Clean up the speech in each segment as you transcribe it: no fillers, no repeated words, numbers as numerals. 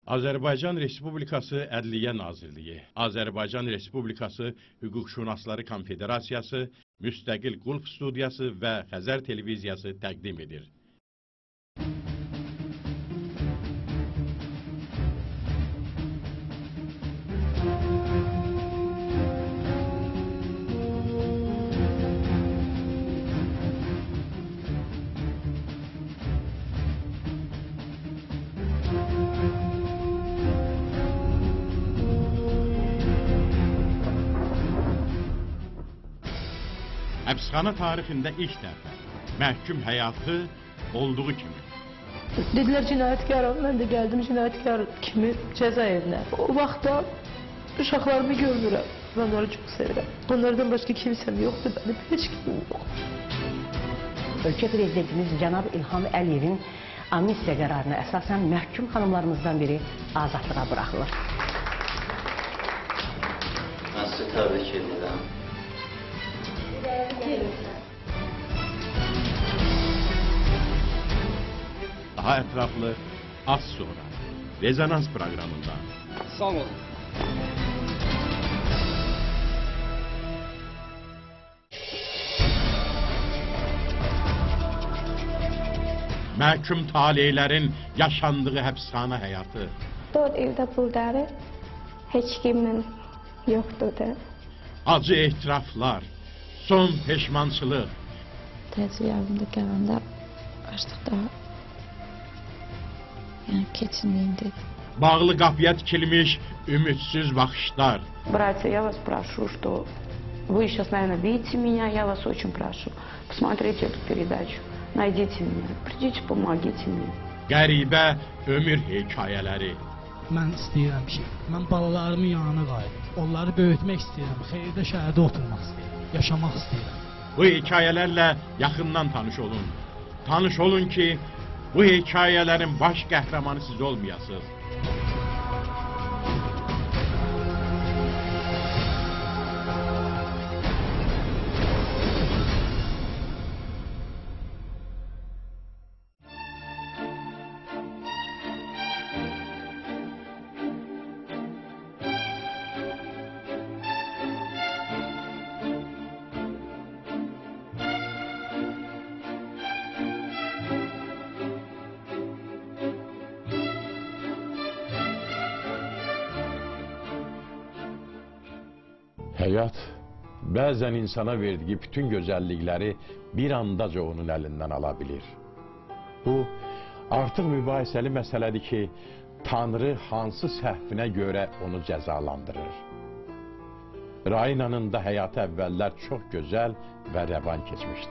Azərbaycan Respublikası Ədliyyə Nazirliyi, Azərbaycan Respublikası Hüquqşünasları Konfederasiyası, Müstəqil Qulf Studiyası və Xəzər Televiziyası təqdim edir. Həbsxana tarixində ilk dəfə məhkum həyatı olduğu kimi. Dedilər cinayətkaram, mən də gəldim cinayətkar kimi cəza evinə. O vaxtda uşaqlarımı görmürəm, mən onları çox sevirəm. Onlardan başqa kimsəm yoxdur, mənim heç kimim yox. Ölkə Prezidentimiz cənab İlham Əliyevin amnistiya qərarına əsasən məhkum xanımlarımızdan biri azadlığa buraxılır. Mən sizi təbrik edirəm. Daha ətraflı az sonra Rezonans proqramında. Sağ olun. Məhkum taleylərin yaşandığı həbsxana həyatı. 4 ildə buradadır. Heç kimin yoxdur. Acı etiraflar, son peşmançılıq. Təcil evimdə gələndə artıq daha keçinliyimdir. Bağlı qapıya tikilmiş ümidsiz baxışlar. Братья, я вас прошу, что вы сейчас, наверное, видите меня, я вас очень прошу. Посмотрите эту передачу, найдите меня, придите, помогите мне. Qəribə ömür hekayələri. Mən istəyirəm ki, mən balalarımın yanına qayıdım. Onları böyütmək istəyirəm, xeyirdə şəhərdə oturmaq istəyirəm, yaşamaq istəyirəm. Bu hekayələrlə yaxından tanış olun. Tanış olun ki, bu hekayələrin baş qəhrəmanı siz olmayasınız. Həyat bəzən insana verdiyi bütün gözəllikləri bir andaca onun əlindən ala bilir. Bu, artıq mübahisəli məsələdir ki, Tanrı hansı səhvinə görə onu cəzalandırır. Rainanın da həyatı əvvəllər çox gözəl və rəvan keçmişdi.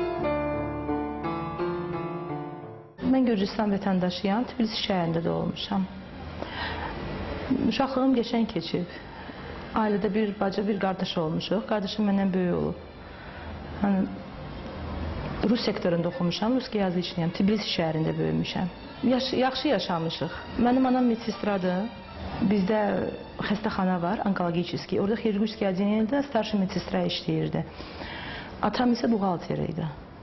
Mən Gürcüstan vətəndaşıyam, Tbilisi şəhərində də olmuşam. Uşaqlığım qəşəng keçib. Ailədə bir bacı, bir qardaş olmuşuq. Qardaşım məndən böyük olub. Rus sektorunda oxumuşam, Rus yazıçıyam. Tbilisi şəhərində böyümüşəm. Yaxşı yaşamışıq. Mənim anam medsestradır. Bizdə xəstəxana var, onkologiçiski. Orada xirurgiski oddeleniyyədə starşı medsestra işləyirdi. Atam isə buğalter idi.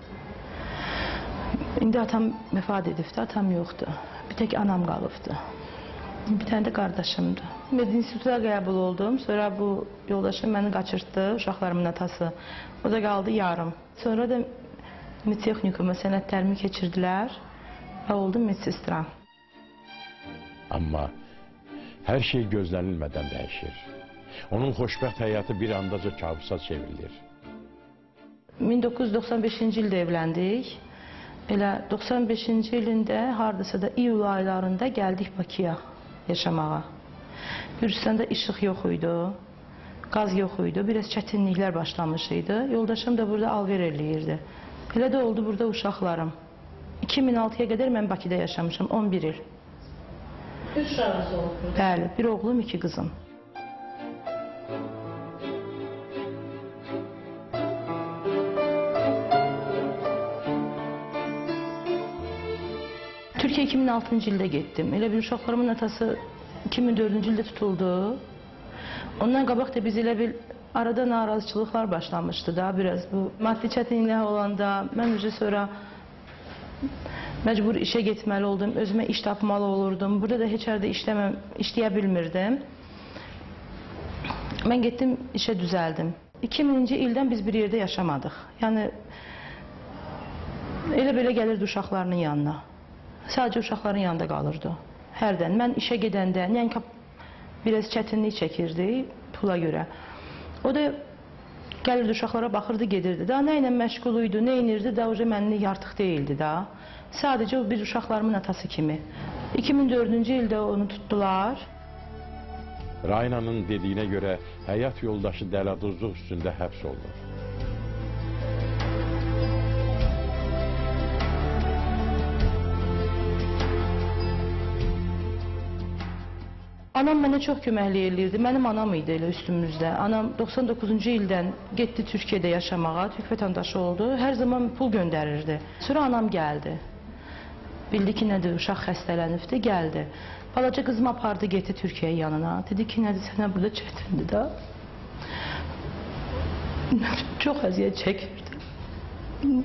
İndi atam vəfat edibdi, atam yoxdur. Bir tək anam qalıbdı. Bir tane de qardaşımdır. Medinstituta qəbul oldum. Sonra bu yoldaşım məni qaçırtdı, uşaqlarımın atası. O da qaldı yarım. Sonra da medtexnikuma sənədlərimi keçirdilər və oldum medsestra. Amma hər şey gözlənilmədən dəyişir. Onun xoşbəxt həyatı bir andaca kabusa çevrilir. 1995-ci ildə evləndik. Elə 95-ci ilində hardasa da iyul aylarında gəldik Bakıya yaşamağa. Gürcüstanda işıq yox idi, qaz yox idi, biraz çətinliklər başlamış idi. Yoldaşım da burada alver eləyirdi. Elə də oldu burada uşaqlarım. 2006-ya qədər mən Bakıda yaşamışam, 11 il. 3 uşağınız olub? Bəli, bir oğlum, 2 qızım. Türkiye 2006-cı ildə getdim. Elə bir uşaqlarımın atası 2004-cü ildə tutuldu. Ondan qabaq da biz elə bir arada narazıçılıqlar başlamışdı da biraz bu maddi çətinliklər olanda. Mən sonra Məcbur işə getməli oldum, özümə iş tapmalı olurdum. Burada da heç yerdə işləyə bilmirdim. Mən getdim, işə düzəldim. 2000-ci ildən biz bir yerdə yaşamadıq. Yəni, elə belə gəlirdi uşaqlarının yanına. Sadəcə uşaqların yanında qalırdı. Hərdən. Mən işə gedəndə, nənka biraz çətinlik çəkirdi pula görə. O da gəlirdi, uşaqlara baxırdı, gedirdi. Daha nə ilə məşğul idi, nə inirdi, daha o mənlik artıq deyildi da. Sadəcə o bir uşaqlarımın atası kimi. 2004-cü ildə onu tutdular. Raynanın dediyinə görə həyat yoldaşı dələduzluq üstündə həbs olunur. Anam mənə çox köməklik eləyirdi. Mənim anam idi elə üstümüzdə. Anam 99-cu ildən getdi Türkiyədə yaşamağa, Türk vətəndaşı oldu. Hər zaman pul göndərirdi. Sonra anam gəldi. Bildi ki, nədir, uşaq xəstələnibdi, gəldi. Balaca qızımı apardı, getdi Türkiyəyə yanına. Dedi ki, nədir, sənə burada çətindir da. Çox əziyyət çəkirdi.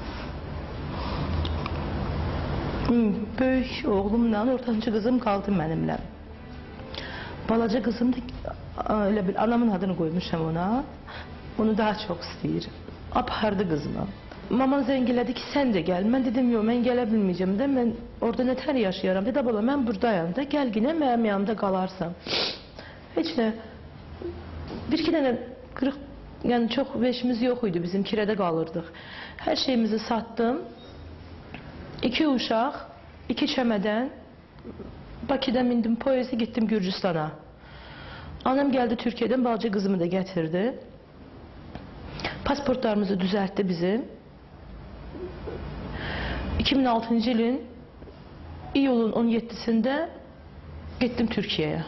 Böyük oğlumla ortancı qızım qaldı mənimlə. Balaca qızım da elə bil anamın adını qoymuşam ona. Onu daha çox istəyir. Apardı qızımı. Maman zəng elədi ki, sən də gəl. Mən dedim, yox, mən gələ bilməyəcəm də, mən orada nətər yaşayaram. Dedi, bala, mən buradayam da, gəl yine mənim yanımda qalarsan. Heç nə, bir-iki dənə qırıq, yəni çox veşimiz yox idi, bizim kirədə qalırdıq. Hər şeyimizi satdım. 2 uşaq, 2 çəmədən, Bakıdan mindim poyeza, gittim Gürcüstan'a. Anam geldi Türkiye'den, balaca kızımı da getirdi. Pasportlarımızı düzeltti bizim. 2006 yılın iyulun 17'sinde gittim Türkiye'ye.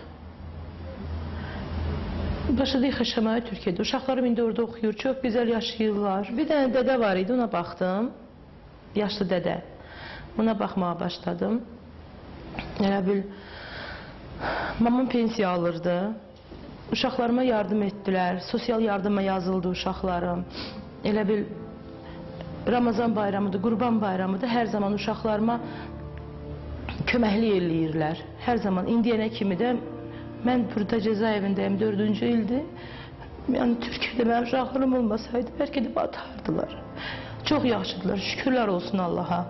Başladık yaşamaya Türkiye'de. Uşaqlarım indi orada oxuyur, çok güzel yaşayırlar. Bir tane dede var idi, ona baktım. Yaşlı dede. Ona bakmaya başladım. Elə bil, mamam pensiya alırdı. Uşaqlarıma yardım etdilər. Sosial yardıma yazıldı uşaqlarım. Elə bil, Ramazan bayramıdır, Qurban bayramıdır. Hər zaman uşaqlarıma köməklik eləyirlər. Hər zaman, indiyənə kimi də mən burada cezaevindəyim, 4-cü ildir. Yəni, Türkiyədə mənim uşaqlarım olmasaydı, bəlkə də batardılar. Çox yaxşıdırlar, şükürlər olsun Allaha.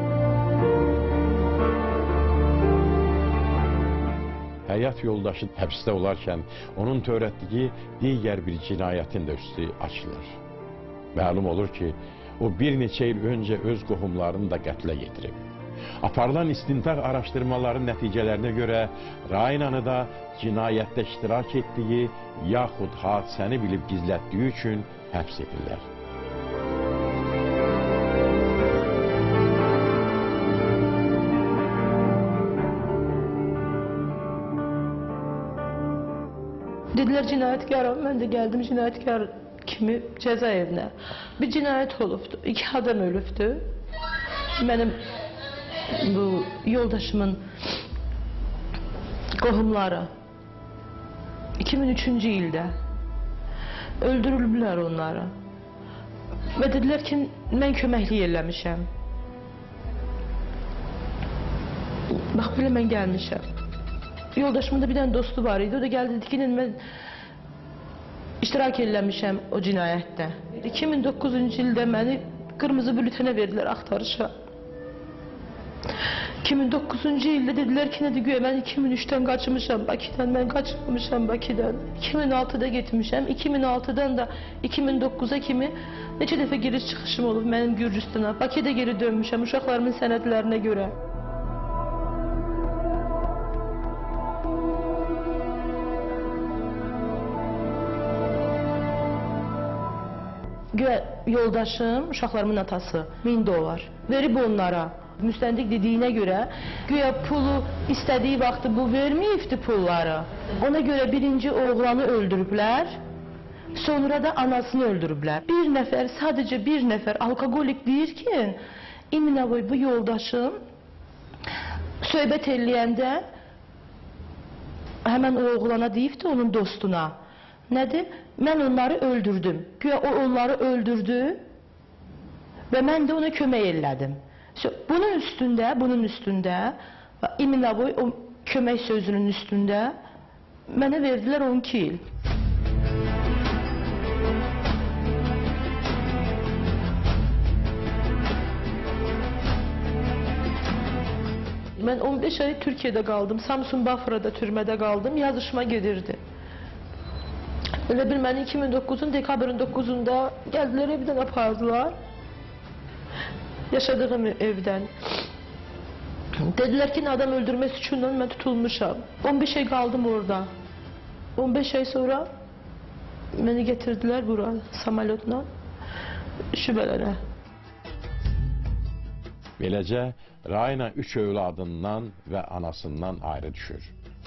Həyat yoldaşı həbsdə olarkən onun törətdiyi digər bir cinayətin də üstü açılır. Məlum olur ki, o bir neçə il öncə öz qohumlarını da qətlə yetirib. Aparılan istintaq araşdırmaları nəticələrinə görə Raynanı da cinayətdə iştirak etdiyi yaxud hadisəni bilib gizlətdiyi üçün həbs edirlər. Dediler cinayetkaram, ben de geldim cinayetkar kimi cezaevine. Bir cinayet olubdu, 2 adam ölübdü. Benim bu yoldaşımın qohumları 2003-cü ildə öldürülüblər onları. Və dedilər ki, mən köməklik eləmişəm. Bax, belə mən gəlmişəm. Yoldaşımın da bir tane dostu var idi. O da geldi dedi ki, ben iştirak eləmişəm o cinayətdə. 2009-cu ildə məni qırmızı bültenə verdilər axtarışa. 2009-cu ildə dedilər ki, nədir güya, mən 2003-dən qaçmışam Bakıdan, mən qaçmamışam Bakıdan. 2006-da getmişəm, 2006-dan da 2009-a kimi neçə dəfə giriş çıxışım olub mənim Gürcüstana. Bakıda geri dönmüşəm uşaqlarımın sənədlərinə görə. Güya yoldaşım, uşaqlarımın atası $1000 verib onlara. Müstəndiq dediyinə görə güya pulu istədiyi vaxtı bu verməyibdi pulları. Ona görə birinci oğlanı öldürüblər, sonra da anasını öldürüblər. Bir nəfər, sadəcə bir nəfər alkogolik deyir ki, İminavoy bu yoldaşım söhbət eləyəndə həmən o oğlana deyibdi onun dostuna. Nədir? Mən onları öldürdüm. Güya o onları öldürdü və mən də ona kömək elədim. İşte bunun üstündə İminavoy o kömək sözünün üstündə mənə verdilər 12 il. Mən 15 ay Türkiyədə qaldım, Samsun Bafra'da türmədə qaldım, yazışma gedirdi. Elə bil məni 2009-un dekabrın 9-unda gəldilər evdən apardılar. Yaşadığım evdən. Dediler ki adam öldürme suçundan ben tutulmuşam. 15 ay kaldım orada. 15 ay sonra beni getirdiler buraya samolyotla şübhelene. Beləcə, Rayna 3 övladından və anasından ayrı düşür.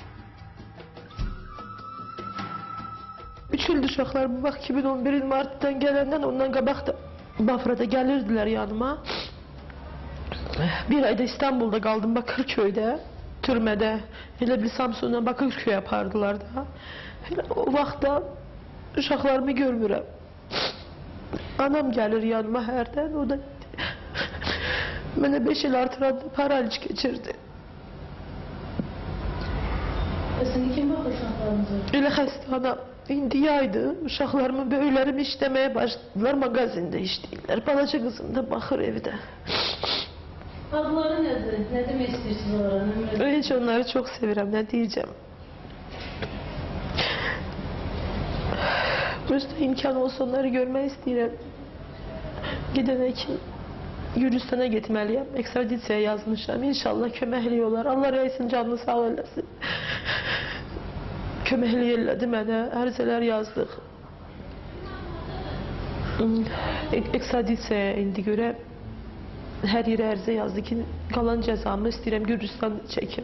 3 ildir uşaqlar bu vaxt 2011 Mart'tan gələndən ondan qabaq da Bafra'da gəlirdiler yanıma. Bir ayda İstanbul'da kaldım Bakırköy'de, türmede. Hele bir Samsun'dan Bakırköy'e yapardılar da. Hele o vaxtda uşaqlarımı görmürəm. Anam gelir yanıma herden, o da mənə 5 il artıranda paraliç geçirdi. Sen kim bakır uşaqlarınıza? Elə xəstə anam. İndi yaydı, uşaqlarımı böyüklərim işləməyə başladılar, magazində işləyirlər. Balaca kızım da baxır evdə. Adları nedir? Ne demek istiyorsunuz onlara? Hiç onları çok seviyorum, ne diyeceğim. Üstü imkan olsa onları görmek istedim. Gidene ki Gürcistan'a gitmeliyim. Ekstradisiyaya yazmışım. İnşallah köməkliyorlar. Allah reisin canını sağ eylesin. Köməkliyirlədi mənə. Ərizələr yazdıq. Ekstradisiyaya indi görə her yere ərizə yazdı ki, qalan cəzamı istəyirəm Gürcistan'da çəkim.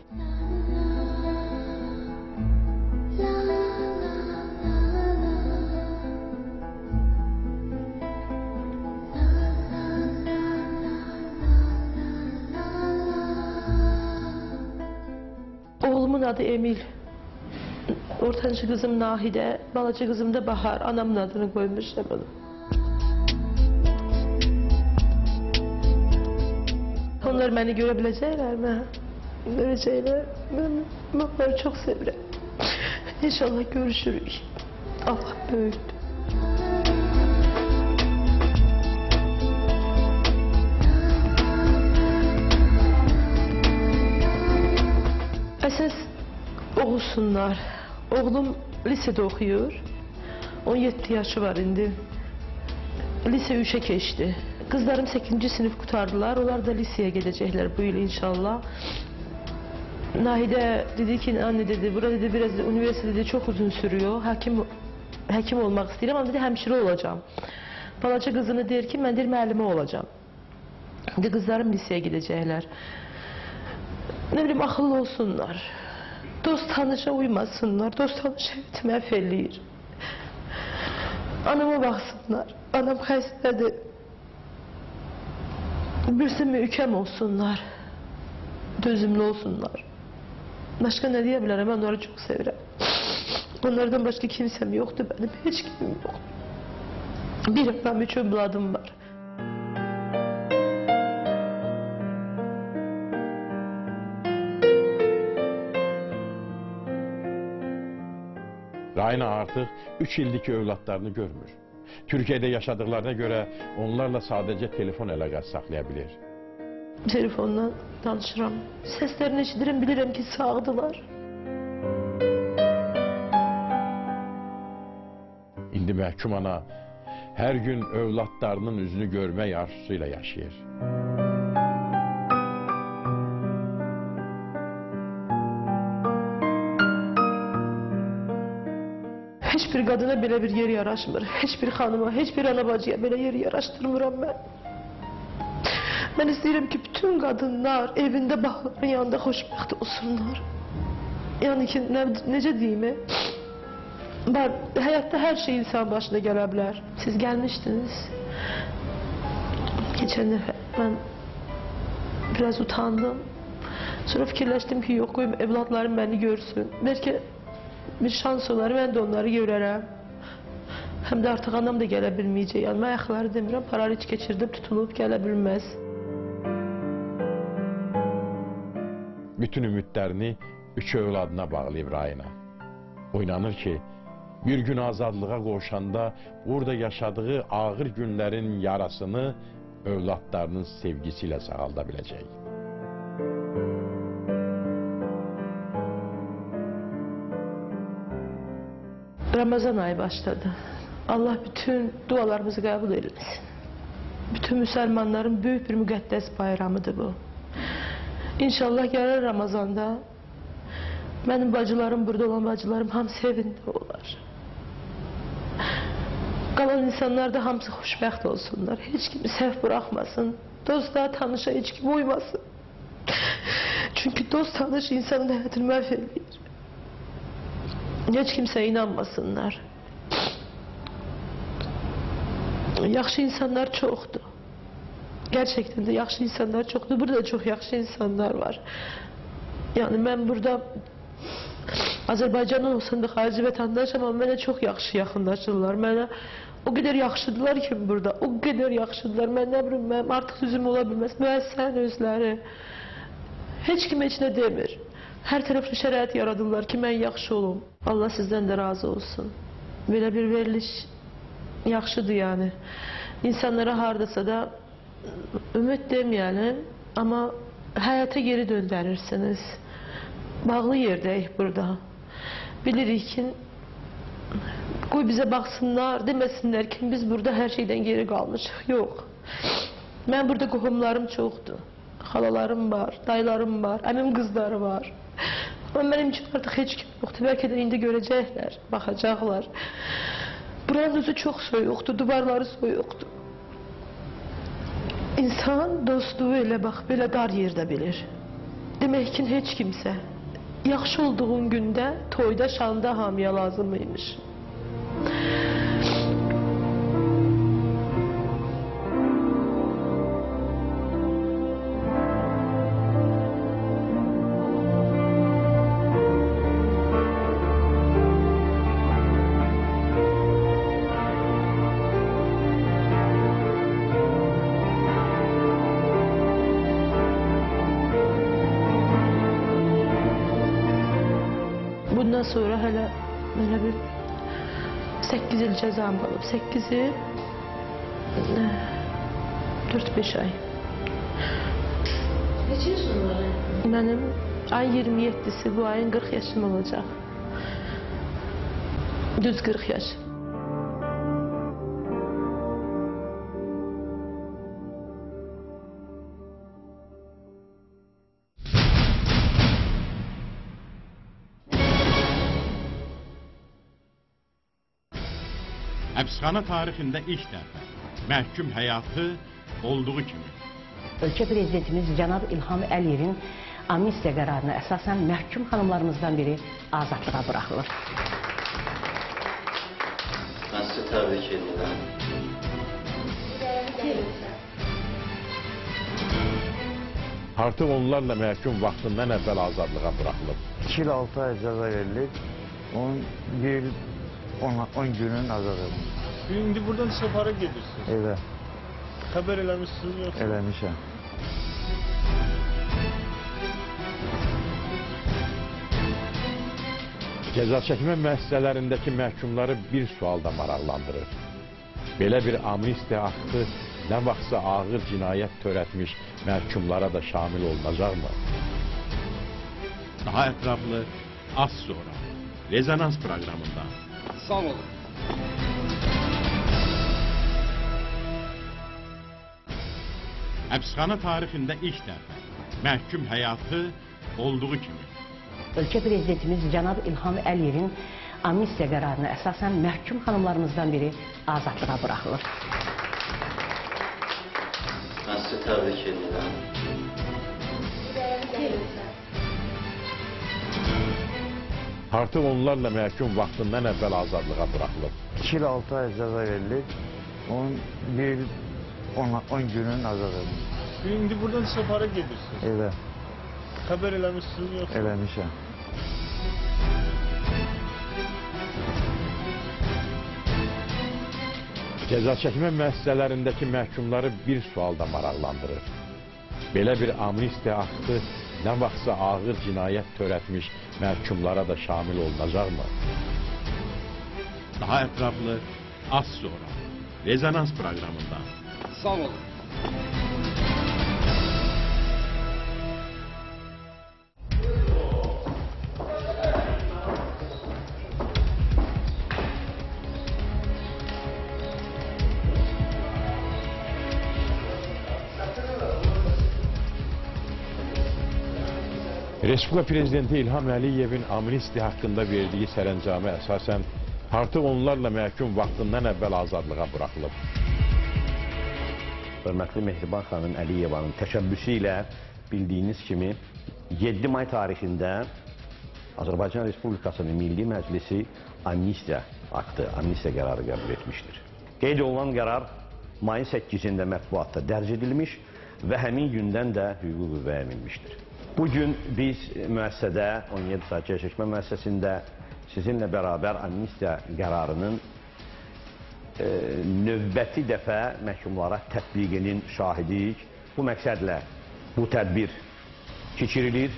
Oğlumun adı Emil. Ortancı kızım Nahide, balaca kızım da Bahar. Anamın adını koymuşlar bana. Onlar beni görebilecekler mi? Görecekler. Ben onları çok seviyorum. İnşallah görüşürüz. Allah büyüktür. Əsas oğulsunlar. Oğlum lisede okuyor. 17 yaşı var indi. Lise 3'e geçti. Kızlarım 8. sınıf kurtardılar. Onlar da liseye gidecekler bu yıl inşallah. Nahide dedi ki anne dedi burada dedi biraz üniversite dedi çok uzun sürüyor. Hekim olmak istiyorum ama dedi hemşire olacağım. Balaca kızını der ki ben der müellime olacağım. Dedi kızlarım liseye gidecekler. Ne bileyim akıllı olsunlar. Dost tanışa uymasınlar. Dost tanışa etmə felliyir. Anama baksınlar. Anam xəstədir. Birisi mühkem olsunlar. Dözümlü olsunlar. Başka ne diyebilirim? Ben onları çok severim. Onlardan başka kimsem yoktu benim. Hiç kimim yok. Bir adam, 3 evladım var. Rayna artıq 3 ildir ki övladlarını görmür. Türkiye'de yaşadıklarına göre onlarla sadece telefon əlaqəsi saxlaya bilir. Telefonla danışıram. Seslerini eşidirim, bilirim ki sağdılar. İndi məhkum ana her gün övladlarının üzünü görmək arzusuyla yaşayır. Hiçbir kadına böyle bir yer yaraşmır. Hiçbir hanıma, hiçbir ana bacıya böyle yer yaraştırmıram ben. Ben isterim ki bütün kadınlar evinde bağların yanında xoşbəxt olsunlar. Yani ki nece diyeyim? Hayatta her şey insan başına gelebilir. Siz gelmiştiniz. Geçen defa ben biraz utandım. Sonra fikirleştim ki yok koyayım evlatlarım beni görsün. Belki bir şans olar, ben de onları görərəm. Hem de artık anam da gələ bilməyəcək. Yani ayaqları demirəm, paraliç geçirdim, tutulup gələ bilməz. bütün ümidlərini üç övladına bağlayıb rayına. Oynanır ki, bir gün azadlığa qoşanda orada yaşadığı ağır günlərin yarasını övladlarının sevgisi ilə sağalda biləcək. Ramazan ayı başladı. Allah bütün dualarımızı qəbul eylesin. Bütün Müslümanların büyük bir müqəddəs bayramıdır bu. İnşallah gəlir Ramazanda benim bacılarım, burada olan bacılarım hamısı evində olar. Qalan insanlar da hamısı xoşbəxt olsunlar. Heç kimi səhv bırakmasın. Dostlar, tanışa heç kim uymasın. Çünkü dost tanış insanın həyatını məhv edir. Heç kimsəyə inanmasınlar. Yaxşı insanlar çoxdur. Gerçekten de yaxşı insanlar çoxdur. Burada çok yaxşı insanlar var. Yani ben burada Azərbaycandan olsam da xarici vətəndaşam, amma mənə çox yaxşı yaxınlaşırlar. Mənə o qədər yaxşıdılar ki burada, o qədər yaxşıdılar. Mən nə bilim, mənim artıq düzüm ola bilməz. Müəssisənin özləri heç kim heç nə demir. Hər tərəfli şərait yaradırlar ki, mən yaxşı olum. Allah sizdən də razı olsun. Belə bir veriliş yaxşıdır yani. İnsanlara hardasa da ümid deməyəlim, amma həyata geri döndərirsiniz. Bağlı yerdəyik burada. Bilirik ki, qoy bizə baxsınlar, deməsinlər ki, biz burada hər şeydən geri qalmışıq. Yox. Mən burada qohumlarım çoxdur. Xalalarım var, dayılarım var, əmim qızları var. Ama benim için artık heç kim yoxdur. Bəlkə də indi görəcəklər, baxacaqlar. Buranın özü çox soyuqdur, duvarları soyuqdur. İnsan dostluğu elə bax, belə dar yerdə bilir. Demək ki, heç kimsə yaxşı olduğun gündə, toyda, şanda hamıya lazımıymış. Bundan sonra hele bir 8 il cezam olub. 8'i 4-5 ay. Neçə yaşın var? Benim ay 27'si bu ayın 40 yaşım olacak. Düz 40 yaş. Həbsxana tarixində ilk dəfə məhkum həyatı olduğu kimi. Ölkə prezidentimiz cənab İlham Əliyevin amnistiya qərarına əsasən məhkum xanımlarımızdan biri azadlığa buraxılır. Mən sizi təbrik edirəm. Artıq onlarla məhkum vaxtından əvvəl azadlığa buraxılıb. 2 il 6 ay cəza verilib, 10 günün azad edildi. İndi buradan səfərə gedirsiniz. Evə. Xəbər eləmişsiniz yoxsa? Eləmişəm. Cəza çəkmə müəssisələrindəki məhkumları bir sual da maraqlandırır. Belə bir amnistiya aktı nə vaxtsa ağır cinayət törətmiş məhkumlara da şamil olunacaqmı? Daha ətraflı az sonra Rezonans proqramında. Sağ olun. Həbsxana tarixində ilk dəfə məhkum həyatı olduğu kimi. Ölkə prezidentimiz cənab İlham Əliyevin amnistiya qərarına əsasən məhkum xanımlarımızdan biri azadlığa buraxılır. Mən sizi təbrik edirəm. Artıq onlarla məhkum vaxtından əvvəl azadlığa buraxılıb. 2 il 6 ay cəza verilib, 10 günün azad edildi. İndi buradan səfərə gedirsiniz. Evə. Xəbər eləmişsiniz yoxsa? Eləmişəm. Cəza çəkmə müəssisələrindəki məhkumları bir sual da maraqlandırır. Belə bir amnistiya aktı nə vaxtsa ağır cinayət törətmiş məhkumlara da şamil olunacaqmı? Daha ətraflı az sonra Rezonans proqramında. Sağ olun. Respublika Prezidenti İlham Əliyevin amnistiya haqqında verdiyi sərəncamə əsasən artıq onlarla məhkum vaxtından əvvəl azadlığa buraxılıb. Hörmətli Mehriban xanım Əliyevanın təşəbbüsü ilə bildiyiniz kimi 7 may tarixində Azərbaycan Respublikasının Milli Məclisi amnistiya aktı, amnistiya qərarı qəbul etmişdir. Qeyd olunan qərar mayın 8-də mətbuatda dərc edilmiş və həmin gündən də hüquqi qüvvəyə minmişdir. Bugün biz müəssisədə, 17 saat çəkmə müəssisəsində sizinlə bərabər amnistiya qərarının növbəti dəfə məhkumlara tətbiqinin şahidiyik. Bu məqsədlə bu tədbir keçirilir.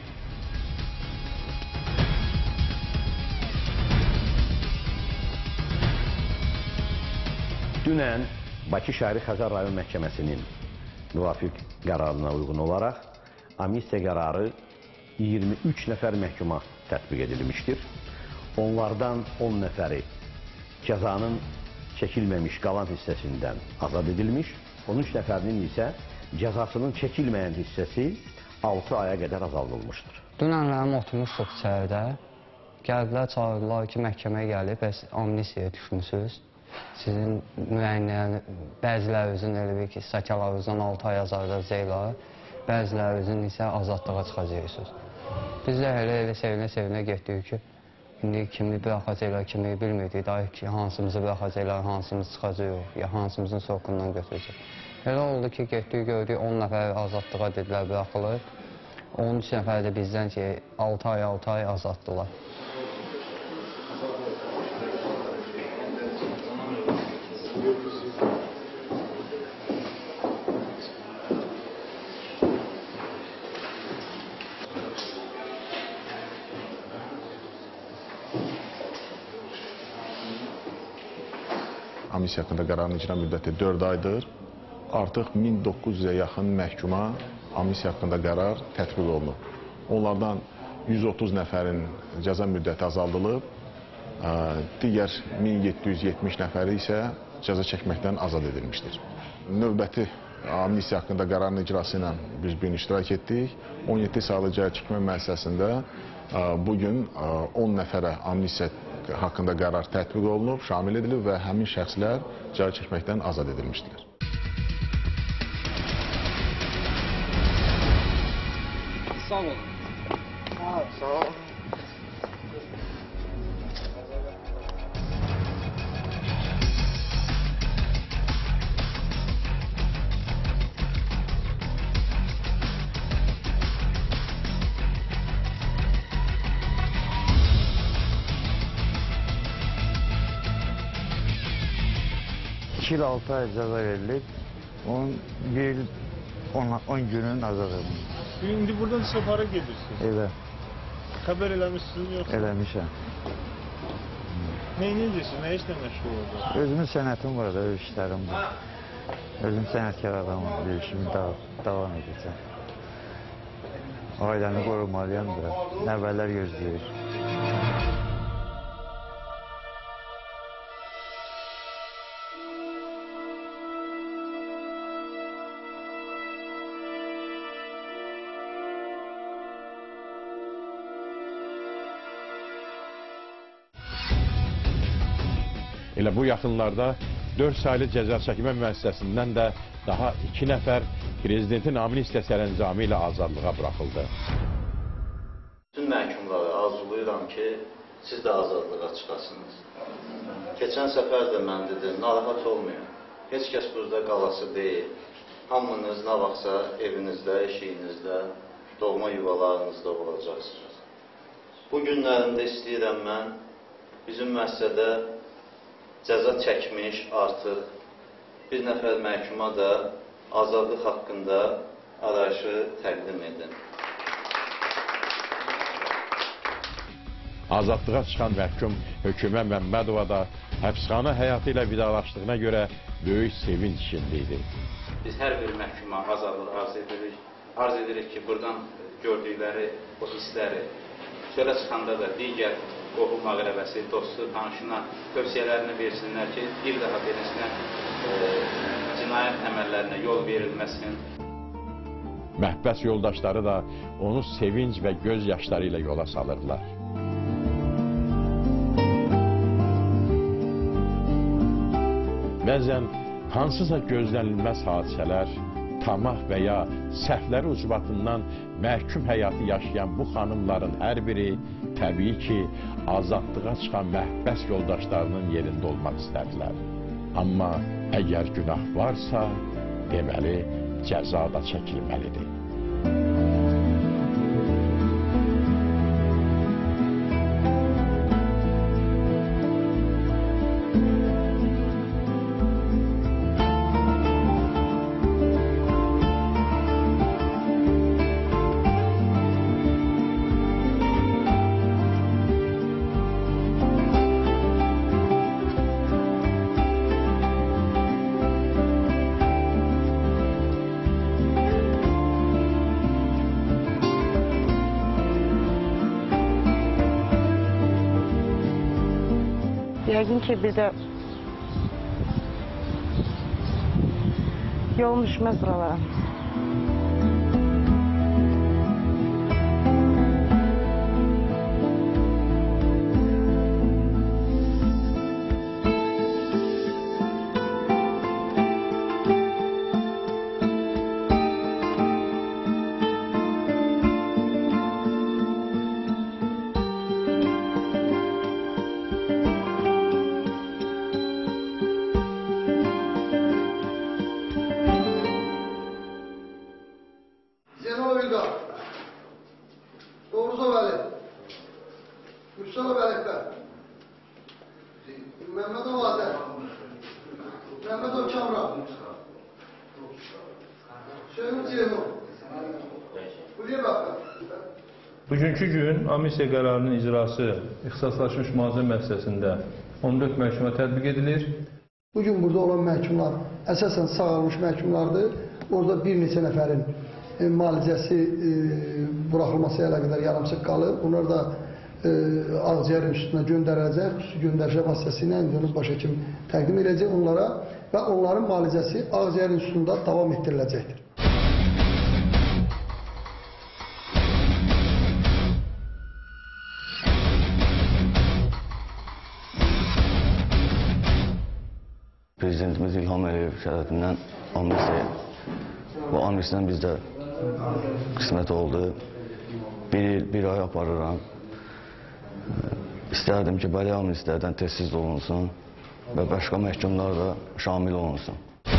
Dünən Bakı Şəhəri Xəzər Rayon Məhkəməsinin müvafiq qərarına uyğun olaraq amnistiya qərarı 23 nəfər məhkuma tətbiq edilmişdir. Onlardan 10 nəfəri cəzanın çəkilməmiş qalan hissəsindən azad edilmiş, 13 nəfərinin isə cəzasının çəkilməyən hissəsi 6 aya qədər azaldılmışdır. Dünənlərim oturmuşduq içəridə, gəldilər, çağırdılar ki, məhkəməyə gəlib, bəs amnistiyaya düşmüsünüz. Sizin müəyyənlərin, bəzilərinizin elə bir ki, stəkalarınızdan 6 ay azaldacaqlar, bəzilərinizin isə azadlığa çıxacaqsınız. Biz də elə sevinə getdik ki, İndi kimi buraxacaqlar, kimi bilmirdik, dair ki, hansımızı buraxacaqlar, hansımız çıxacaq, ya hansımızın soğukundan götürəcək. Elə oldu ki, getdik, gördük, 10 nəfər azadlığa dedilər, buraxılır. 13 nəfər də bizdən ki, 6 ay azaddılar. Amnistiya haqqında qərarın icra müddəti 4 aydır. Artıq 1900-ə yaxın məhkuma amnistiya haqqında qərar tətbiq olunub. Onlardan 130 nəfərin cəza müddəti azaldılıb, digər 1770 nəfəri isə cəza çəkməkdən azad edilmişdir. Növbəti amnistiya haqqında qərarın icrası ilə biz bu gün iştirak etdik. 17 saylı cəza çəkmə müəssisəsində bugün 10 nəfərə amnistiya haqqında qərar tətbiq olunub, şamil edilib və həmin şəxslər cəza çəkməkdən azad edilmişdirlər. Sağ olun. Sağ olun. İki il 6 ay cəza verilib, 10 günün azad edilib. İndi buradan səfərə gedirsiniz. Elə. Xəbər eləmişsiniz yoxsa? Eləmişəm. Nə edirsiniz, nə işlə məşğul olursunuz? Özümün sənətim var da, öz işlərim var. Özüm sənətkar adamım, bir işimi davam edəcəm. Ailəni qorumalıyam da, nəvələr gözləyir. Elə bu yaxınlarda 4 saylı cəza çəkmə müəssisəsindən də daha 2 nəfər Prezidentin amnistiya sərəncamı ilə azadlığa buraxıldı. Bütün məhkumları arzulayıram ki, siz də azadlığa çıxasınız. Keçən səfər də mən dedim, narahat olmayın. Heç kəs burada qalası deyil. Hamınız nə vaxtsa evinizdə, eşiyinizdə, doğma yuvalarınızda olacaqsınız. Bu günlərində istəyirəm mən bizim müəssisədə cəza çəkmiş artıq bir nəfər məhkuma da azadlıq haqqında arayışı təqdim edin. Azadlığa çıxan məhkum Hökümə Məmmədova da həbsxana həyatı ilə vidalaşdığına görə böyük sevinç içində idi. Biz hər bir məhkuma azadlıq arz edirik ki, buradan gördükləri o hissləri çölə çıxanda da digər qohum əqrəbəsi, dostu, tanışına tövsiyələrini versinlər ki, bir daha beləsinə cinayət əməllərinə yol verilməsin. Məhbəs yoldaşları da onu sevinç və göz yaşları ilə yola salırlar. Bəzən hansısa gözlənilməz hadisələr, tamah və ya səhvləri ucbatından məhkum həyatı yaşayan bu xanımların hər biri təbii ki, azadlığa çıxan məhbəs yoldaşlarının yerində olmaq istədilər. Amma əgər günah varsa, deməli, cəza da çəkilməlidir. Yəqin ki, bizə yolum düşməz buralara. Bugünkü gün amnistiya qərarının icrası ixtisaslaşmış mühafizə müəssisəsində 14 məhkəmə tətbiq edilir. Bugün burada olan məhkumlar əsasən sağalmış məhkumlardır. Orada bir neçə nəfərin müalicəsi buraxılması ilə qədər yarımçıq qalıb. Onlar da ağciyər institutuna göndəriləcək, xüsusi göndərişə vasitəsilə onu baş həkim təqdim edəcək onlara və onların müalicəsi ağciyər institutunda davam etdiriləcəkdir. Prezidentimiz İlham Əliyev şərəfindən amnistiya bu amnistiyadan bizdə qismət oldu. Bir ay aparıram. İstərdim ki, belə amnistiyadan tez-tez olunsun və başqa məhkumlar da şamil olunsun.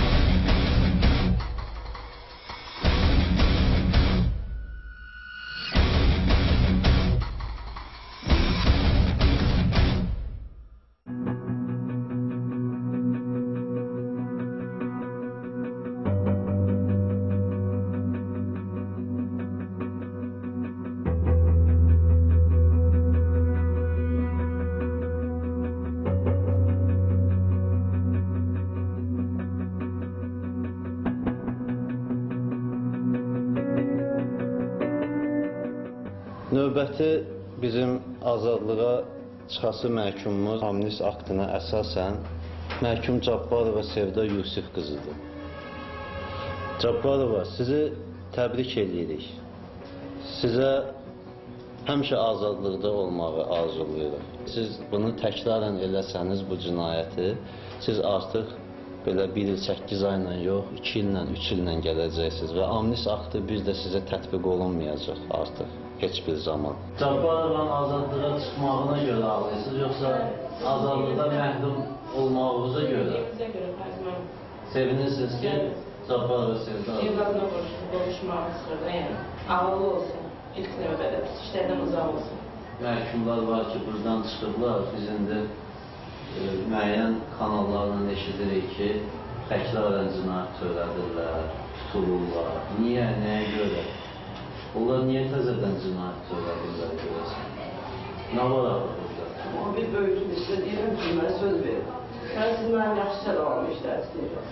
Növbəti bizim azadlığa çıxası məhkumumuz amnist aktına əsasən məhkum Cabbarova Sevda Yusif qızıdır. Cabbarova, sizi təbrik edirik. Sizə həmişə azadlıqda olmağı arzulayırıq. Siz bunu təkrarən eləsəniz bu cinayəti, siz artıq belə 1 il 8 ayla yox, 2 illə, 3 illə gələcəksiniz və amnist aktı bir də sizə tətbiq olunmayacaq artıq. Heç bir zaman. Cabbarovanın azadlığa çıxmağına görə ağlayırsınız, yoxsa azadlıqda məhdum olmağınıza görə? Sevinirsiniz ki, Cabbarova Sevda Evladına qovuşmaq istiyorlar, yəni ağırlı olsun, ilk növbədə pis işlərdən uzaq olsun. Məhkumlar var ki, buradan çıxıblar, biz indi müəyyən kanallarla eşidirik ki, təkrarən cinayət törədirlər, tutulurlar. Niyə, nəyə görə? Onlar niyə təzədən cinayət törədirlər görəsən? Nə var ağzınızda? Amma bir böyütüm sizə deyirəm ki, mən söz verim. Mən siz mənim yaxşı sələmamı işlərsiniz.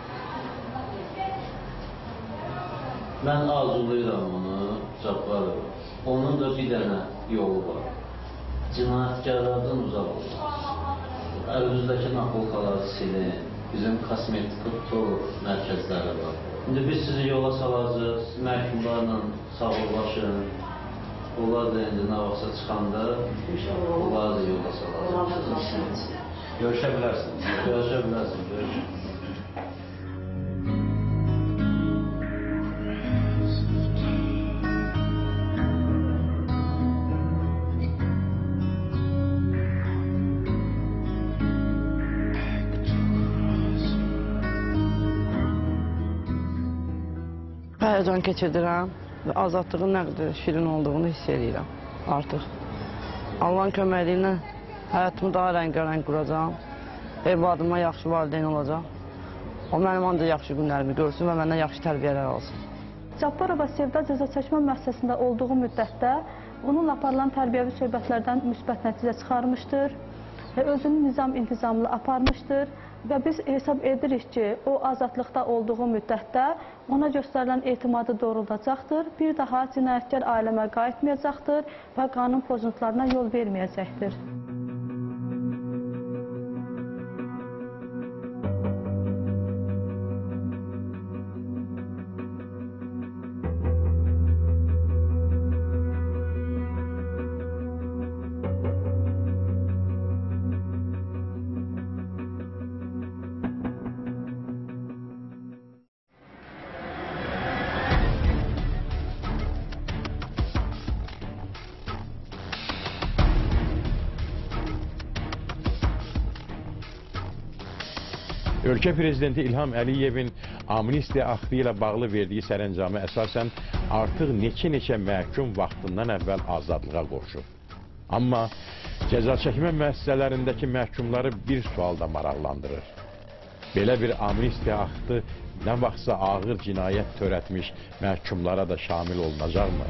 Mən arzulayıram onu, Cabbarov. Onun da bir dənə yolu var. Cinayətkarlardan uzaq olun. Əlinizdəki nakolkaları silin. Bizim kosmetik mərkəzləri var. İndi biz sizi yola salacağız, məhkumlarla sağollaşın. Onlar da indi nə vaxtsa çıxanda, onlar da yola salacağız. Görüşə bilərsiniz. Görüşə bilərsiniz. Görüşün. Həyəcan keçirdirəm və azadlığın nə qədər şirin olduğunu hiss edirəm artıq. Allahın köməyi ilə həyatımı daha rəngarəng quracağam. Evladıma yaxşı valideyn olacaq. O mənim ancaq yaxşı günlərimi görsün və məndən yaxşı tərbiyələr alsın. Cabbarova Sevda cəza çəkmə müəssisəsində olduğu müddətdə onunla aparılan tərbiyəvi söhbətlərdən müsbət nəticə çıxarmışdır və özünü nizam-intizamlı aparmışdır. Və biz hesab edirik ki, o azadlıqda olduğu müddətdə ona göstərilən etimadı doğruldacaqdır, bir daha cinayətkar ailəmə qayıtmayacaqdır və qanun pozuntularına yol verməyəcəkdir. Ölkə Prezidenti İlham Əliyevin amnistiya aktı ilə bağlı verdiyi sərəncamı əsasən artıq neçə məhkum vaxtından əvvəl azadlığa qoşub. Amma cəza çəkmə müəssisələrindəki məhkumları bir sual da maraqlandırır. Belə bir amnistiya aktı nə vaxtsa ağır cinayət törətmiş məhkumlara da şamil olunacaqmı?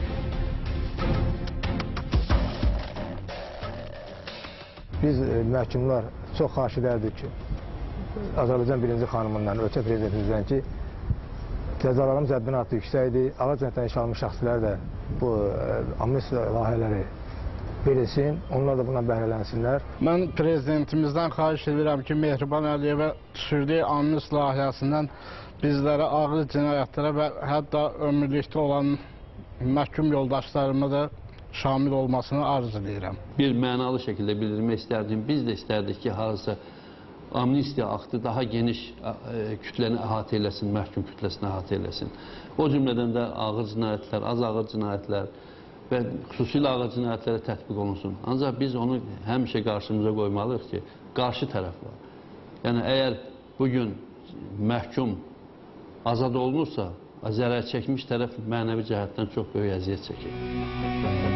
Biz məhkumlar çox xahiş edərdik ki, Azərbaycan birinci xanımından, ölkə prezidentimizdən ki, cəzalarımız həddindən artıq yüksəkdir. Ağır cinayətdən iş almış şəxslər də bu amnistiya layihələri verilsin, onlar da bundan bəhrələnsinlər. Mən prezidentimizdən xahiş edirəm ki, Mehriban Əliyevə düşürdüyü amnistiya layihəsindən bizlərə ağır cinayətlərə və hətta ömürlükdə olan məhkum yoldaşlarıma da şamil olmasını arzu edirəm. Bir mənalı şəkildə bildirmək istərdim. Biz də istərdik ki, harasa amnistiya aktı daha geniş kütləni əhatə eləsin, məhkum kütləsini əhatə eləsin. O cümlədən də ağır cinayətlər, az ağır cinayətlər və xüsusilə ağır cinayətlərə tətbiq olunsun. Ancaq biz onu həmişə qarşımıza qoymalıyıq ki, qarşı tərəf var. Yəni, əgər bugün məhkum azad olunursa, zərər çəkmiş tərəf mənəvi cəhətdən çox böyük əziyyət çəkir.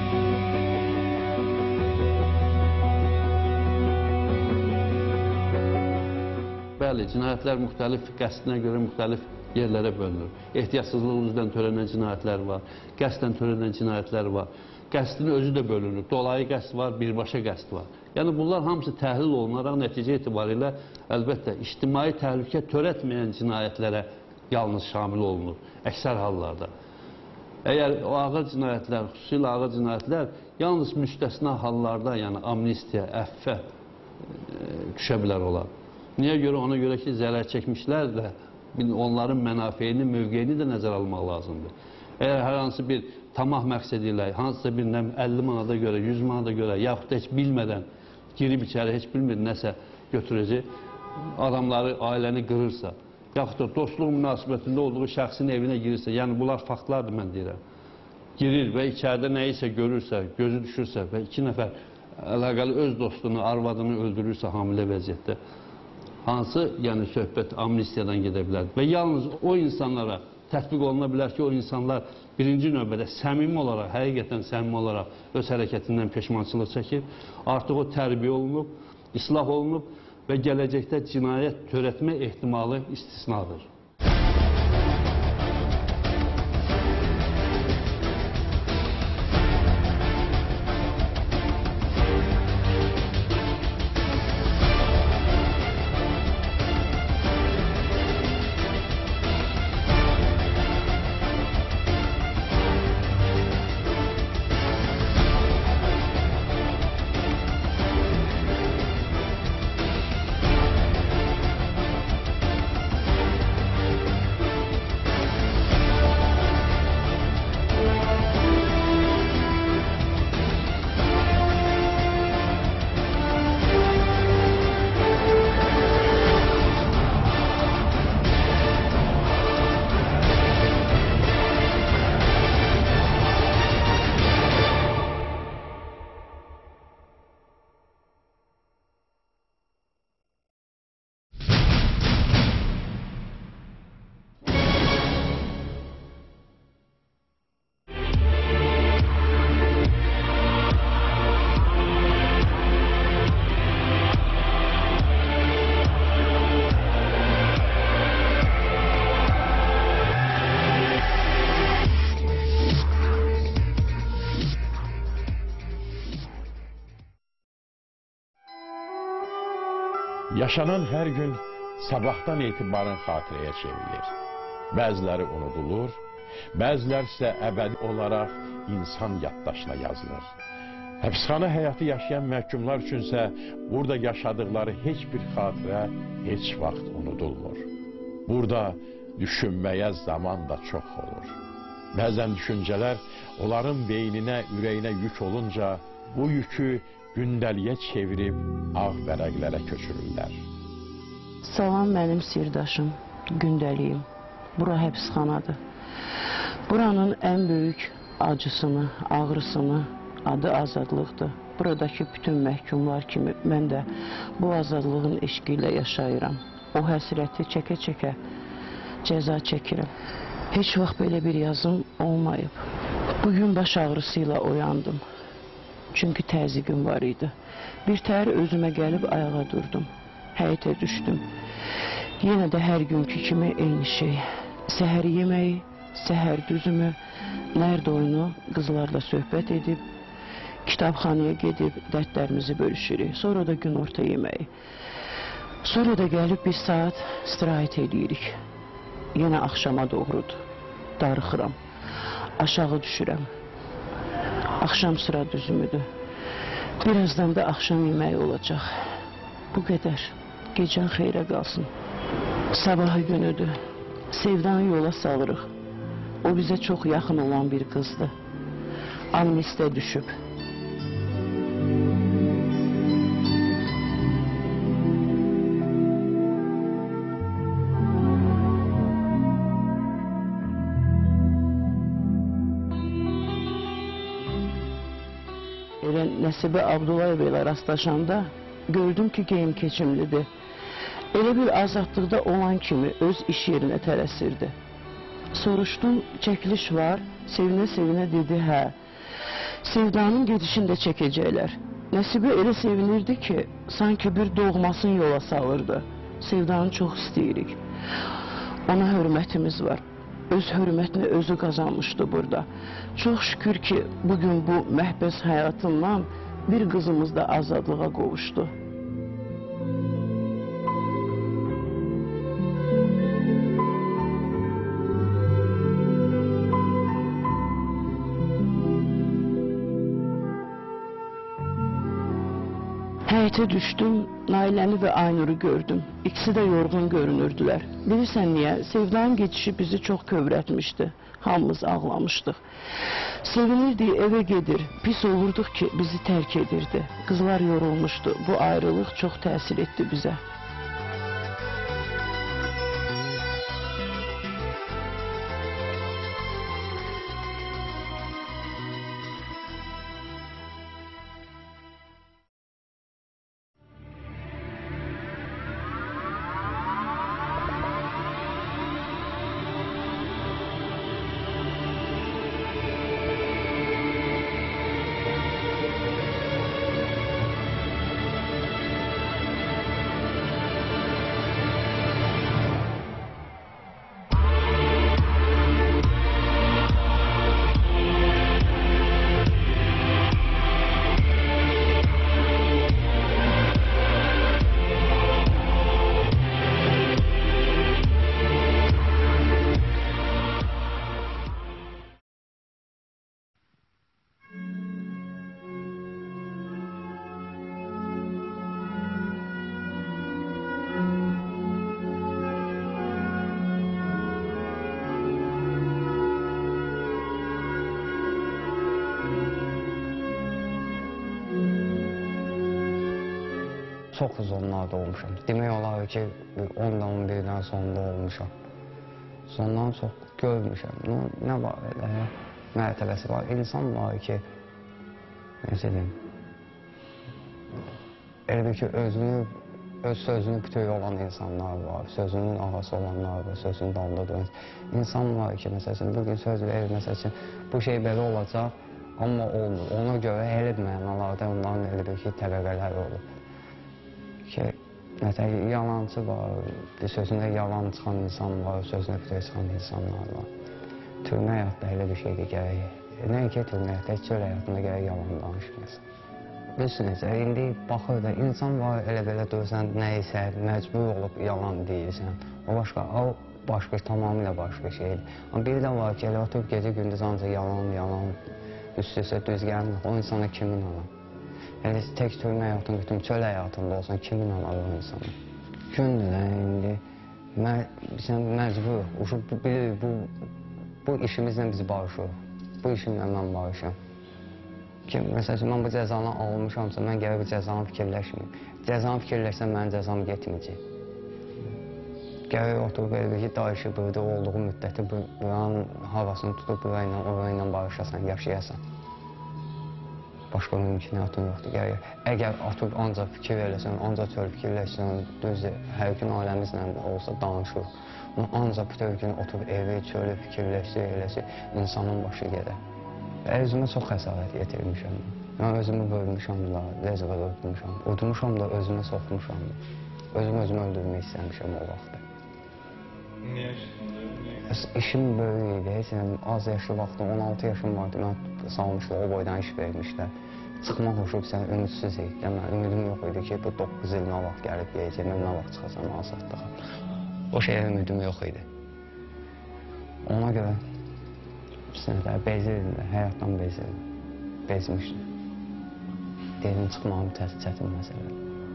Bəli, cinayətlər müxtəlif qəsdinə görə müxtəlif yerlərə bölünür. Ehtiyatsızlıq üzrdən törənən cinayətlər var, qəsdən törənən cinayətlər var. Qəsdin özü də bölünür. Dolayı qəsd var, birbaşa qəsd var. Yəni bunlar hamısı təhlil olunaraq nəticə etibarilə əlbəttə ictimai təhlükə törətməyən cinayətlərə yalnız şamil olunur, əksər hallarda. Əgər o ağır cinayətlər, xüsusilə ağır cinayətlər yalnız müstəsna hallarda, yəni amnistiya, əffə düşə bilər olar. Niyə görə? Ona görə ki, zərər çəkmişlər də onların mənafeyini, mövqeyini də nəzərə almaq lazımdır. Əgər hər hansı bir tamah məqsədi ilə, hansısa bir 50 manata görə, 100 manata görə, yaxud da heç bilmədən girib içəri, heç bilmir nəsə götürəcək, adamları, ailəni qırırsa, yaxud da dostluq münasibətində olduğu şəxsin evinə girirsə, yəni bunlar faktlardır, mən deyirəm. Girir və içəridə nəyisə görürsə, gözü düşürsə və 2 nəfər əlaqəli öz dostunu, arvadını öldürürsə hamilə vəziyyətdə, hansı yəni söhbət amnistiyadan gedə bilər və yalnız o insanlara tətbiq oluna bilər ki, o insanlar birinci növbədə səmimi olaraq, həqiqətən səmimi olaraq öz hərəkətindən peşmançılıq çəkir, artıq o tərbiyə olunub, islah olunub və gələcəkdə cinayət törətmə ehtimalı istisnadır. Yaşanan hər gün sabahdan etibarən xatirəyə çevrilir. Bəziləri unudulur, bəziləri isə əbədi olaraq insan yaddaşına yazılır. Həbsxana həyatı yaşayan məhkumlar üçünsə burada yaşadıkları heç bir xatirə heç vaxt unudulmur. Burada düşünməyə zaman da çox olur. Bəzən düşüncələr onların beyninə, ürəyinə yük olunca bu yükü gündəliyə çevirib ağ vərəqlərə köçürürlər. Salam mənim sirdaşım, gündəliyim. Bura həbsxanadır. Buranın ən böyük acısını, ağrısını adı azadlıqdır. Buradakı bütün məhkumlar kimi mən də bu azadlığın eşqi ilə yaşayıram. O həsrəti çəkə-çəkə cəza çəkirəm. Heç vaxt belə bir yazım olmayıb. Bugün baş ağrısıyla oyandım. Çünki təzyiqim var idi. Bir təhər özümə gəlib ayağa durdum. Həyətə düşdüm. Yenə də hər günkü kimi eyni şey. Səhər yeməyi, səhər düzümü, nərd oyunu, qızlarla söhbət edib, kitabxanaya gedib dərdlərimizi bölüşürük. Sonra da günorta yeməyi. Sonra da gəlib bir saat istirahət edirik. Yenə axşama doğrudur. Darıxıram. Aşağı düşürəm. Axşam sıra düzümüdür. Birazdan da axşam yeməyi olacaq. Bu qədər. Gecən xeyrə qalsın. Sabahı günüdür. Sevdanı yola salırıq. O bizə çox yaxın olan bir qızdır. Amnistə düşüb. Nəsibə Abdullayev ilə rastlaşanda gördüm ki, geyim keçimlidir. Elə bir azadlıqda olan kimi öz iş yerinə tələsirdi. Soruşdum, çəkiliş var, sevinə-sevinə dedi, hə. Sevdanın gedişini də çəkəcəklər. Nəsibə elə sevinirdi ki, sanki bir doğmasını yola salırdı. Sevdanı çox istəyirik. Ona hörmətimiz var. Öz hörmətini özü qazanmışdı burada. Çox şükür ki, bugün bu məhbəs həyatından bir qızımız da azadlığa qovuşdu. Həyətə düşdüm, Nailəni və Aynur'u gördüm. İkisi də yorğun görünürdülər. Bilirsən niyə? Sevdanın geçişi bizi çox kövrətmişdi. Hamımız ağlamışdıq. Sevinirdik, evə gedir. Pis olurduq ki, bizi tərk edirdi. Qızlar yorulmuşdu. Bu ayrılıq çox təsir etdi bizə. Çox uzunlarda olmuşam. Demək olar ki, 10-11-dən sonunda olmuşam. Sondan çox görmüşəm. Nə var elə, mərtəbəsi var. İnsan var ki, necə deyim, elə ki, öz sözünü bütöv olan insanlar var, sözünün ağası olanlar var, sözünün dalında duran insan var ki, məsələn, bugün söz verir, məsələn, bu şey belə olacaq, amma olmur. Ona görə elə mənalarda onların elə bir ki, təbəqələr olur. Ki, nətər, yalancı var, sözündə yalan çıxan insan var, sözünə bütöv çıxan insanlar var. Türmə həyatda elə bir şeydir gərək. Nəinki türmə həyatda, heç cür həyatında gərək yalan danışmayasın. Bilirsiniz, indi baxır da insan var elə belə dursan nəyisə, məcbur olub yalan deyirsən. O başqa tamamilə başqa şeydir. Amma bir də var ki, elə oturub gecə gündüz ancaq yalan, üst-üstə düz gəlmir. O insana kim inanar? Yəni tək türmə həyatın, bütün çöl həyatında olsan kim inanar o insana? Gündür indi məcbur, bu işimizlə biz barışırıq. Bu işimlə mən barışam. Məsələn, mən bu cəzanı almışamsa, mən gərək bu cəzanı fikirləşməyim. Cəzanı fikirləşsəm, mənim cəzam getməyəcək. Gərək oturub elə ki, dayışı burada olduğu müddəti buranın havasını tutub, orayla barışasan, yaşayasan. Başqa mümkünatın yoxdur. Əgər oturub ancaq fikir eləsən, ancaq çöl fikirləşsən, düzdür, hər gün ailəmizlə olsa danışır. Ancaq bütün gün oturub evi, çölü fikirləşdir, eləsi, insanın başı gedər. Özümə çox xəsarət yetirmişəm. Mən özümü bölmüşəm, lezvə öldürmüşəm. Udmuşam da özümə soxmuşam. Özümü öldürmək istəmişəm o vaxtda. Niyə işin? İşim böyük idi. Az yaşlı vaxtda 16 yaşım vardı. Mən salmışlar, o boydan iş vermişlər. Çıxmaq hoşub sən ümidsiz idi. Ümidim yox idi ki, bu 9 il nə vaxt gəlib gələcək, mən nə vaxt çıxacam azadlığa. O şeyə ümidim yox idi. Ona görə bezirdim, həyatdan bezirdim. Bezmişdim. Dedim, çıxmağım çətin məsələdir.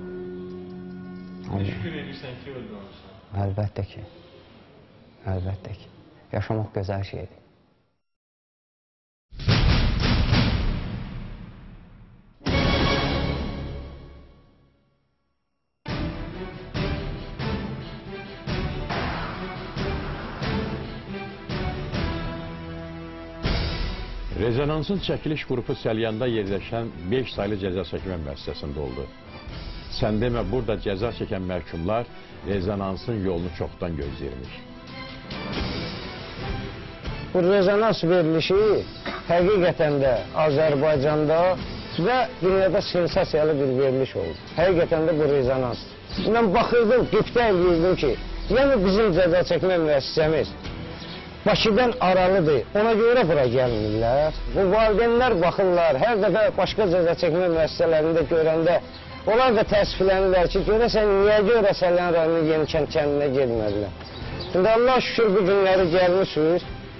Şükür edirsən ki, öldürmüşsən? Əlbəttə ki. Əlbəttə ki. Yaşamaq gözəl şeydir. Rezonansın çəkiliş qrupu Səlyanda yerləşən 5 saylı cəza çəkmə müəssisəsində oldu. Sən demə, burada cəza çəkən məhkumlar rezonansın yolunu çoxdan gözləyirmiş. Bu rezonans verilişi həqiqətən də Azərbaycanda və dünyada sensasiyalı bir veriliş oldu. Həqiqətən də bu rezonans. Mən baxırdım, qübtə eləyirdim ki, yəni bizim cəza çəkmə müəssisəmiz Bakıdan aralıdır, ona görə bura gəlmirlər. Bu valideynlər baxırlar, hər dəfə başqa cəza çəkmə müəssisələrində görəndə onlar da təəssüflənirlər ki, görəsən niyə görə Səlyan rayonunun Yenikənd kəndinə gelmədilər. Şimdi Allah şükür bu günləri gəlmişsiniz.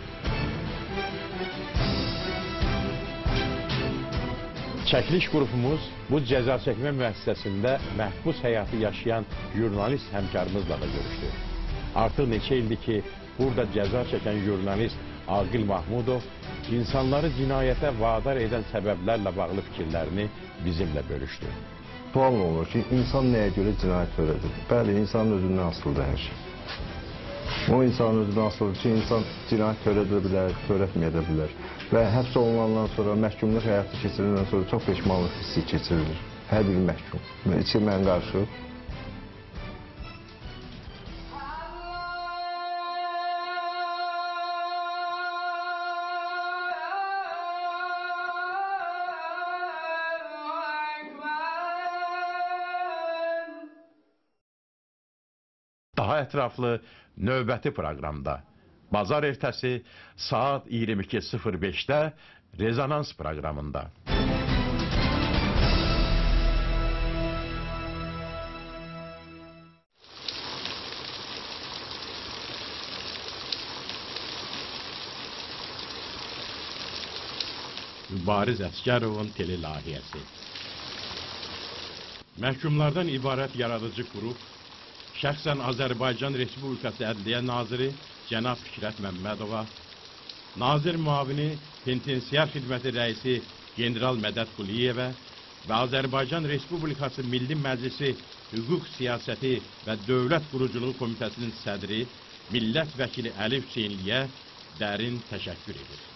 Çəkiliş qrupumuz bu cəza çəkmə müəssisəsində məhbus həyatı yaşayan jurnalist həmkarımızla da görüşdü. Artıq neçə ildir ki, burada cəza çəkən jurnalist Aqil Mahmudov insanları cinayətə vadar edən səbəblərlə bağlı fikirlərini bizimlə bölüşdü. Sual olur ki, insan nəyə görə cinayət törədir? Bəli, insanın özündən asılıdır hər şey. O insanın özündən asılıdır ki, insan cinayət törədə bilər, törətməyə də bilər. Və həbs olunandan sonra, məhkumluq həyatı keçiriləndən sonra çox peşmanlıq hissi keçirilir. Hər bir məhkum. İçi mən qarşı. Daha ətraflı növbəti proqramda, bazar ertəsi saat 22:05-də Rezonans proqramında. Mübariz Əsgərovun telelayihəsi. Məhkumlardan ibarət yaradıcı qrup, şəxsən Azərbaycan Respublikası Ədliyyə Naziri Cənab Fikrət Məmmədova, Nazir Müavini Penitensiar Xidməti Rəisi General Mədəd Quliyevə və Azərbaycan Respublikası Milli Məclisi Hüquq Siyasəti və Dövlət Quruculuğu Komitəsinin sədri Millət Vəkili Əli Hüseynliyə dərin təşəkkür edir.